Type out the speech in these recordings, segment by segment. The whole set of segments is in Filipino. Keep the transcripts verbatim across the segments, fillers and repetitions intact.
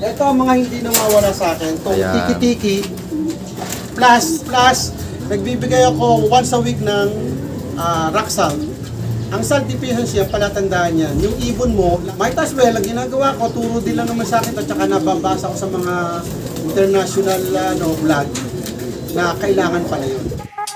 Ito ang mga hindi nawawala sa akin. Itong Ayan. tiki-tiki. Plus, plus, nagbibigay ako once a week ng uh, rock salt. Ang salt deficiency, ang palatandaan yan, yung ibon mo, might as well, ang ginagawa ko, turo din lang naman sa akin at saka nababasa ko sa mga international ano, vlog na kailangan pala yun.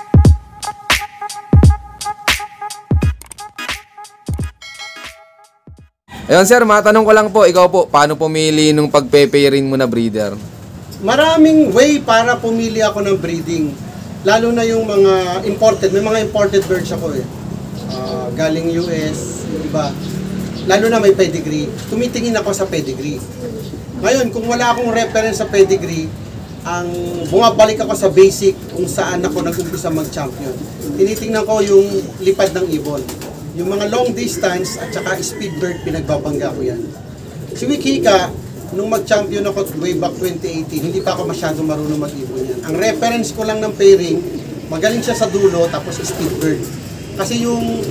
Ayun sir, matanong ko lang po, ikaw po, paano pumili nung pagpe-pairing mo na breeder? Maraming way para pumili ako ng breeding. Lalo na yung mga imported, may mga imported birds ako eh. Uh, galing U S, iba. Lalo na may pedigree. Tumitingin ako sa pedigree. Ngayon, kung wala akong reference sa pedigree, ang bumabalik ako sa basic kung saan ako nag-umpisa mag-champion. Tinitingnan ko yung lipad ng ibon. Yung mga long distance at saka speed bird, pinagbabangga ko yan. Si Wikika, nung mag-champion ako way back twenty eighteen, hindi pa ako masyado marunong mag-ibon yan. Ang reference ko lang ng pairing, magaling siya sa dulo, tapos speed bird. Kasi yung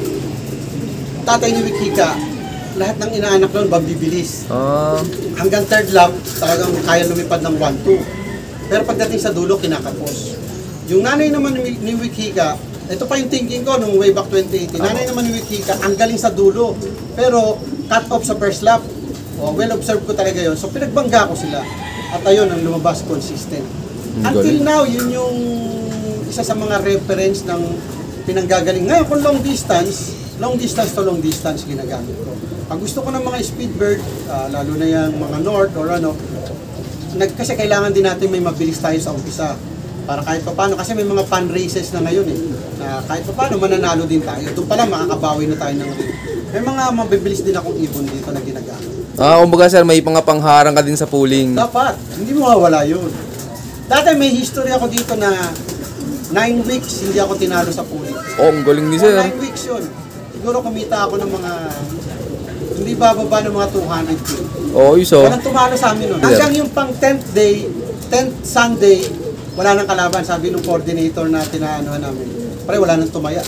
tatay ni Wikika, lahat ng inaanak nun, babibilis. Uh... Hanggang third lap, talagang kaya lumipad ng one two. Pero pagdating sa dulo, kinakapos. Yung nanay naman ni, ni Wikika, ito pa yung thinking ko nung way back twenty eighteen, nanay naman ni Wikika, ang galing sa dulo. Pero cut off sa first lap. Oh, well observed ko talaga yun. So pinagbangga ko sila. At ayun, ang lumabas consistent. Until now, yun yung isa sa mga reference ng pinanggagaling. Ngayon, kung long distance, long distance to long distance ginagamit ko. Pag gusto ko ng mga speed bird, uh, lalo na yung mga north or ano, nag, kasi kailangan din natin may mabilis tayo sa umpisa. Para kahit pa paano, kasi may mga fan races na ngayon eh. Na kahit pa paano, mananalo din tayo. Doon pala, makakabawi na tayo ng ring. May mga mabibilis din akong ibon dito na ginagamit. Ah, kumbaga sir, may mga pangharang ka din sa pooling. Dapat, hindi mo mawawala yun. Dati may history ako dito na nine weeks hindi ako tinalo sa pooling. Oh, ang galing ni sir. nine weeks yun. Siguro kumita ako ng mga, hindi bababa ng mga two hundred K. Oo, oh, iso. Walang tumalo sa amin nun. Hanggang yung pang tenth day, tenth Sunday, wala nang kalaban. Sabi ng coordinator na tinaanuhan namin. Pare, wala nang tumaya.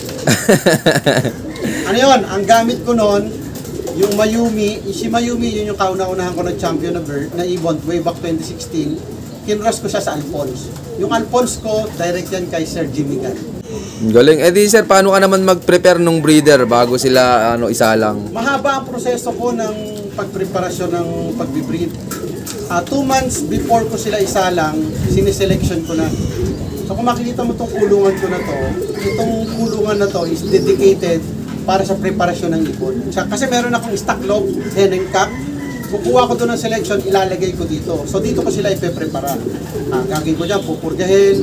Ano yun? Ang gamit ko noon, yung Mayumi, si Mayumi, yun yung kauna-unahan ko ng champion na bird, na ibon, way back twenty sixteen. Kinross ko siya sa Alphonse. Yung Alphonse ko, direct yan kay Sir Jimmy Gan. Galing. Eh di sir, paano ka naman mag-prepare nung breeder bago sila ano isa lang? Mahaba ang proseso ko ng pagpreparasyon ng pagbe-breed. Uh, two months before ko sila isa lang, siniselection ko na. So kung makikita mo itong kulungan ko na to, itong kulungan na to is dedicated para sa preparasyon ng ibon. Kasi meron akong stock log, hen and cock. Kukuha ko doon ng selection, ilalagay ko dito. So dito ko sila ipe-prepara. Ah, gagawin ko dyan, pupurgahin,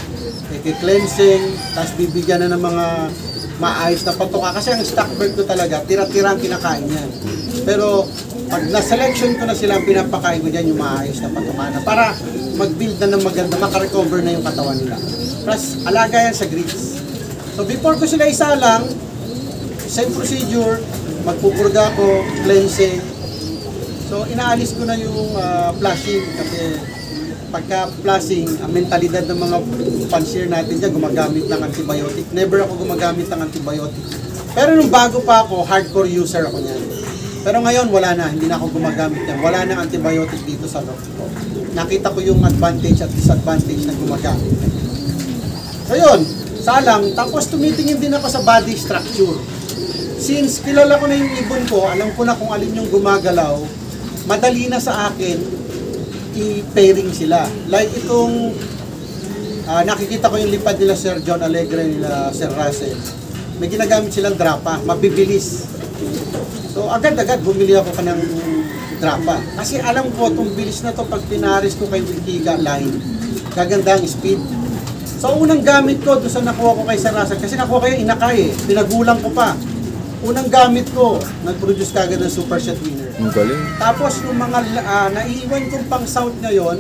i-cleansing, tapos bibigyan na ng mga maayos na patuka. Kasi ang stock bird ko talaga, tira-tira ang kinakain yan. Pero pag na-selection ko na sila, ang pinapakain ko dyan yung maayos na patuka na para mag-build na ng maganda, makarecover na yung katawan nila. Plus, alaga yan sa grids. So before ko sila isa lang, same procedure, magpupurga ko, cleansing. So inaalis ko na yung uh, flushing kasi pagka flushing, ang mentalidad ng mga fancier natin dyan, gumagamit ng antibiotic. Never ako gumagamit ng antibiotic. Pero nung bago pa ako, hardcore user ako niyan. Pero ngayon, wala na. Hindi na ako gumagamit yan. Wala na antibiotic dito sa loob ko. Nakita ko yung advantage at disadvantage na gumagamit. So yun, salang. Tapos tumitingin din ako sa body structure. Since kilala ko na yung ibon ko, alam ko na kung alin yung gumagalaw, madali na sa akin i-pairing sila. Like itong uh, nakikita ko yung lipad nila Sir John Alegre, nila Sir Russell. May ginagamit silang drapa, mabibilis. So agad-agad bumili ako ka ng drapa. Kasi alam ko itong bilis na to pag pinaris ko kay Wikika line. Gaganda ang speed. So unang gamit ko doon sa nakuha ko kay Sir Russell, kasi nakuha ko yung inakay eh, pinagulang ko pa. Unang gamit ko, nag-produce kagad ng Super Set Winner. Ang galing. Tapos yung mga uh, naiiwan kong pang sound ngayon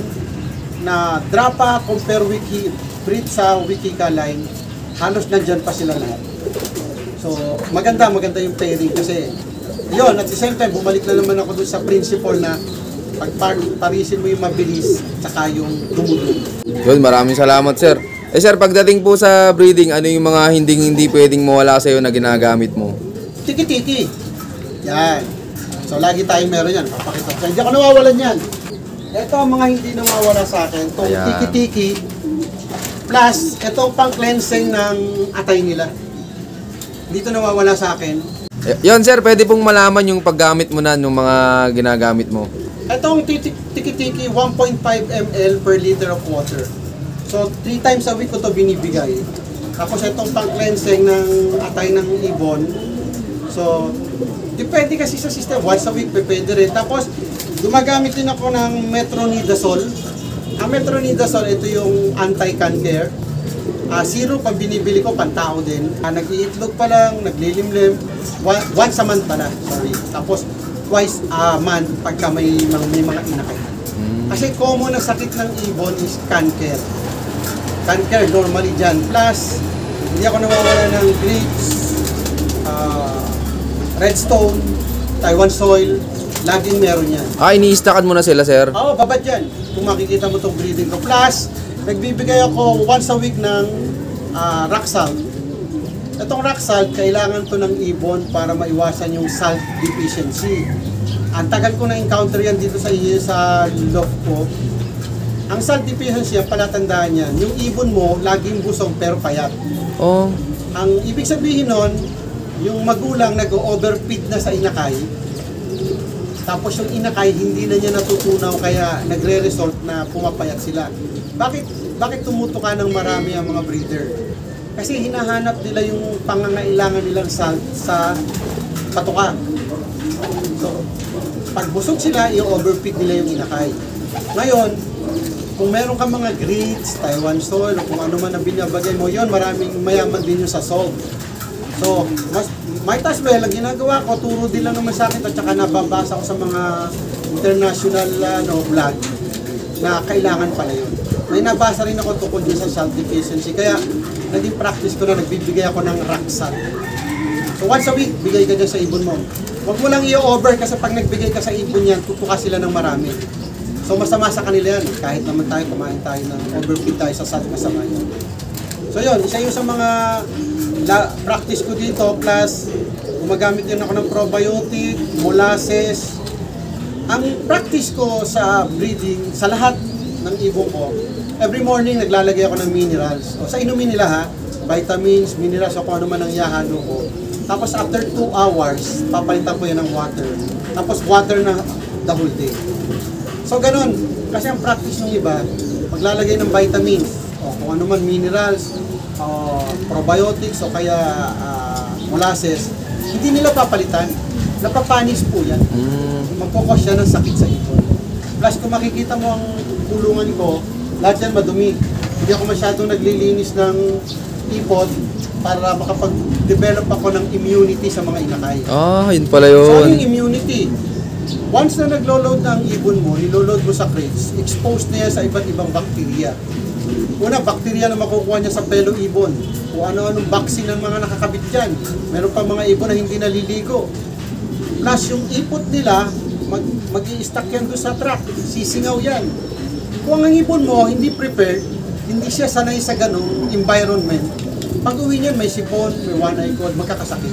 na drapa compare wiki breed sa Wikika line, halos nandyan pa sila lahat. So maganda, maganda yung pairing kasi yun, at the same time, bumalik na naman ako dun sa principle na pag parisin mo yung mabilis tsaka yung dumudum. Yun, maraming salamat sir. Eh sir, pagdating po sa breeding, ano yung mga hindi hindi pwedeng mawala sa'yo na ginagamit mo? Tiki-tiki. Yan. So lagi tayong meron yan. Papakita ko. Hindi ako nawawalan yan. Ito ang mga hindi nawawala sa akin. Itong Ayan. tiki-tiki. Plus, itong pang-cleansing ng atay nila. Dito nawawala sa akin. Y- Yon sir, pwede pong malaman yung paggamit mo na ng mga ginagamit mo. Itong tiki- tiki-tiki, one point five milliliters per liter of water. So, three times a week ko ito binibigay. Tapos itong pang-cleansing ng atay ng ibon. So, depende kasi sa system. Once a week, pwede rin. Tapos, gumagamit din ako ng metronidazole. Ang metronidazole, ito yung anti-cancer. Uh, zero pag binibili ko, pantao din. Uh, nag-iitlog pa lang, naglilimlim. One, once a month pala, sorry. Tapos, twice a month pagka may, mga, may mga inakay. Kasi common na sakit ng ibon is cancer. Cancer, normally dyan. Plus, hindi ako nawawala ng grapes, uh, redstone, Taiwan soil, laging meron yan. Ah, iniistakan mo na sila sir? Oo, babad yan. Kung makikita mo itong breeding ko. Plus, nagbibigay ako once a week ng uh, rock salt. Itong rock salt, kailangan to ng ibon para maiwasan yung salt deficiency. Ang tagal ko na-encounter yan dito sa sa loft ko. Ang salt deficiency, ang palatandaan yan, yung ibon mo, laging busog pero payat. Oh. Ang ibig sabihin nun, yung magulang nag-overfeed na sa inakay, tapos yung inakay hindi na niya natutunaw kaya nagre-result na pumapayat sila. Bakit bakit tumutuka ng marami ang mga breeder? Kasi hinahanap nila yung pangangailangan nilang salt sa patuka. So, pag busog sila, i-overfeed nila yung inakay. Ngayon, kung meron ka mga grits, Taiwan soil, o kung ano man ang binabagay mo, yon maraming mayaman din yung sa salt. So, mas, might as well, ang ginagawa ko, turo din lang naman sa akin at saka nababasa ko sa mga international ano, vlog na kailangan pala yun. May nabasa rin ako tungkol din sa salt deficiency, kaya naging practice ko na nagbibigay ako ng rock salt. So once a week, bigay ka dyan sa ibon mo. Huwag mo lang i-over kasi pag nagbigay ka sa ibon yan, tutuka sila ng marami. So masama sa kanila yan, kahit naman tayo kumain tayo ng overfeed tayo sa salt, masama yan. So yun, isa yun sa mga la, practice ko dito, plus gumagamit din ako ng probiotic, molasses. Ang practice ko sa breeding, sa lahat ng ibon ko, every morning naglalagay ako ng minerals. O sa inumin nila ha, vitamins, minerals, o kung ano man ang yahalo ko. Tapos after two hours, papalitan ko yan ng water. Tapos water na the whole day. So ganun, kasi ang practice ng iba, maglalagay ng vitamins, o kung ano man minerals, o probiotics, o kaya uh, molasses, hindi nila papalitan. Napapanis po yan. Magkukos siya ng sakit sa ibon. Plus kung makikita mo ang kulungan ko, lahat yan madumi. Hindi ako masyadong naglilinis ng ipod para makapag-develop ako ng immunity sa mga inakay. Ah, yun pala So ano yung yun. immunity? Once na naglo-load ng ibon mo, niloload mo sa crates, exposed na yan sa iba't ibang bakterya. Una, bakterya na makukuha niya sa pelo ibon. Kung ano-anong vaccine ng mga nakakabit dyan. Meron pa mga ibon na hindi naliligo. Plus yung ipot nila, mag, mag-i-stack yan doon sa truck. Sisingaw yan. Kung ang ibon mo hindi prepared, hindi siya sanay sa ganong environment, pag uwi niyan may sipon, may one-eye cold, magkakasakit.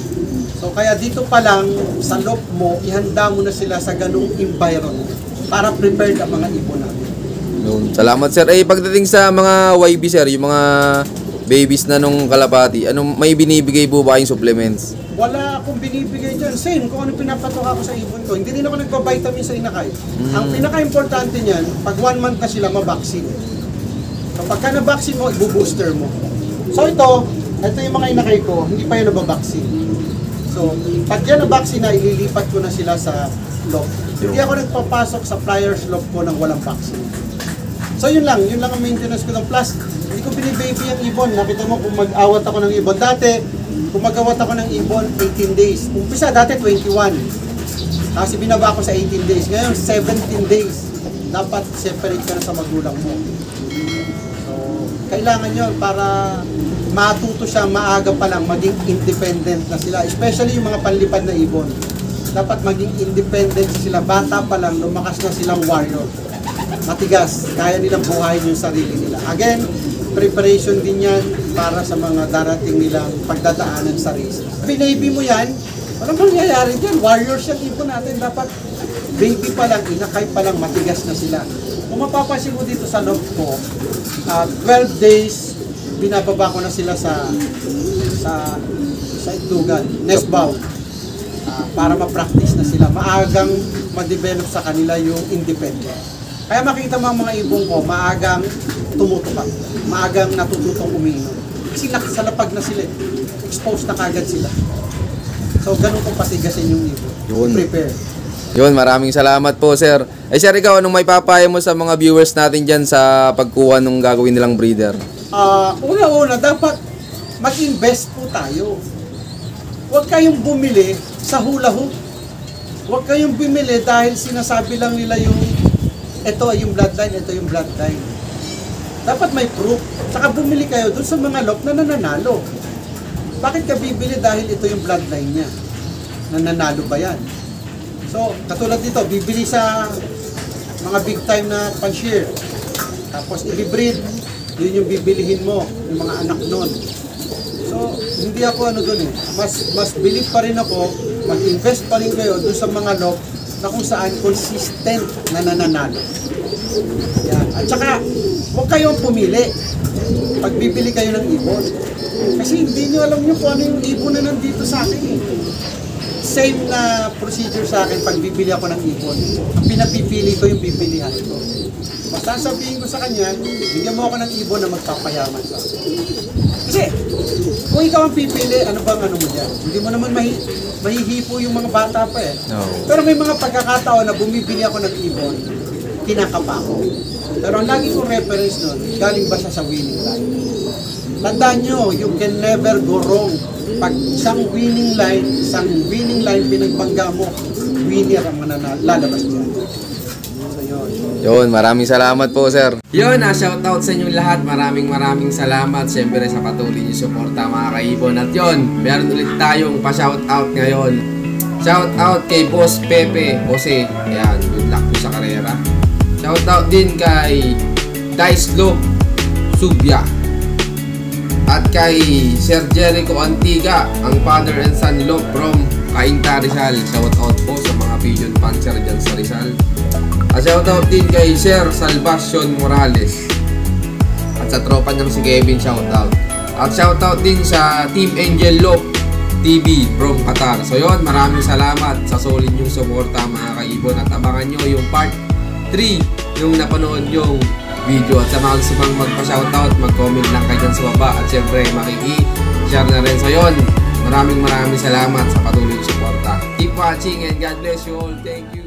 So kaya dito pa lang, sa loob mo, ihanda mo na sila sa ganong environment para prepared ang mga ibon natin. Yun. Salamat sir. Eh, pagdating sa mga Y B sir, yung mga babies na nung kalapati, anong may binibigay po ba kayong supplements? Wala akong binibigay dyan. Same kung ano pinapatuka ko sa ibon ko. Hindi rin ako nagpa-vitamin sa inakay. Mm. Ang pinaka-importante niyan, pag one month na sila, mabaksin. So pagka na-vaccine mo, ibu-booster mo. So ito, ito yung mga inakay ko, hindi pa yun nababaksin. So pag yan na-vaccine na, ililipat ko na sila sa loft. Hindi ako nagpapasok sa flyers loft ko ng walang vaccine. So yun lang, yun lang ang maintenance ko ng plus. Hindi ko binibaby ang ibon. Nakita mo kung mag-awat ako ng ibon. Dati, kung mag-awat ako ng ibon, eighteen days. Umpisa dati twenty-one. Kasi binaba ako sa eighteen days. Ngayon, seventeen days. Dapat separate ka na sa magulang mo. So, kailangan yun para matuto siya maaga pa lang, maging independent na sila. Especially yung mga panlipad na ibon. Dapat maging independent sila. Bata pa lang, lumakas na silang warrior. Matigas, kaya nilang buhayin yung sarili nila. Again, preparation din yan para sa mga darating nilang pagdadaanan sa races. Pinabi mo yan, Walang mangyayari dyan. Warriors yung ibon natin. Dapat baby pa lang, inakay pa lang, matigas na sila. Kung mapapansin mo dito sa loob ko, uh, twelve days, binababa ko na sila sa sa sa itlugan, nest bound. Uh, para ma-practice na sila. Maagang ma-develop sa kanila yung independent. Kaya makita mo ang mga ibon ko, maagang tumutupak. Maagang natututong umiinom. Kasi nakasalapag na sila. Exposed na kagad sila. So, ganun kong patigasin yung ibon. Yun. Prepare. Yun, maraming salamat po, sir. Eh, sir, ikaw, anong may papaya mo sa mga viewers natin dyan sa pagkuha nung gagawin nilang breeder? Uh, una-una, dapat mag-invest po tayo. Huwag kayong bumili sa hula hoop. Huwag kayong bumili dahil sinasabi lang nila yung ito yung bloodline, ito yung bloodline. Dapat may proof. Saka bumili kayo dun sa mga lock na nananalo. Bakit ka bibili dahil ito yung bloodline niya? Nananalo ba yan? So, katulad dito, bibili sa mga big time na pan-shear. Tapos i-breed, yun yung bibilihin mo, yung mga anak nun. So, hindi ako ano dun eh. Mas, mas believe pa rin ako, mag-invest pa rin kayo dun sa mga lock na kung saan consistent na nananalo. Yan. At saka, huwag kayong pumili pag bibili kayo ng ibon. Kasi hindi nyo alam nyo kung ano yung ibon na nandito sa akin eh. Same na procedure sa akin pag bibili ako ng ibon. Ang pinapipili ko yung bibilihan ko. Basta sabihin ko sa kanya, bigyan mo ako ng ibon na magpapayaman sa akin. Kasi, kung ikaw ang pipili, ano bang ano mo dyan? Hindi mo naman mahi mahihipo yung mga bata pa eh. No. Pero may mga pagkakataon na bumibili ako ng ibon, kinakapa ko. Pero ang lagi kong reference nun, galing ba siya sa winning line? Tandaan nyo, you can never go wrong. Pag isang winning line, isang winning line pinagbangga mo, winner ang lalabas niya. So yun. Yun, maraming salamat po, sir. Yun, ah, shoutout sa inyong lahat. Maraming maraming salamat. Siyempre sa patuloy niyo suporta, mga kaibon. At yun, meron ulit tayong pa-shoutout ngayon. Shoutout kay Boss Pepe Jose. Ayan, good luck po sa karera. Shoutout din kay Dice Loop Subya. At kay Sir Jericho Antiga, ang father and son Loop from Cainta Rizal. Shoutout po sa mga pigeon puncher dyan sa Rizal. At shoutout din kay Sir Salvacion Morales. At sa tropa niyang si Kevin, shoutout. At shoutout din sa Team Angel Loop T V from Qatar. So yun, maraming salamat sa solid yung suporta, mga kaibon. At abangan nyo yung part three yung napanood yung video. At sa mga gusto pang magpa-shoutout, mag-comment lang kayo dyan sa baba. At syempre, makiki-share na rin. So yun, maraming maraming salamat sa patuloy yung suporta. Keep watching and God bless you all. Thank you.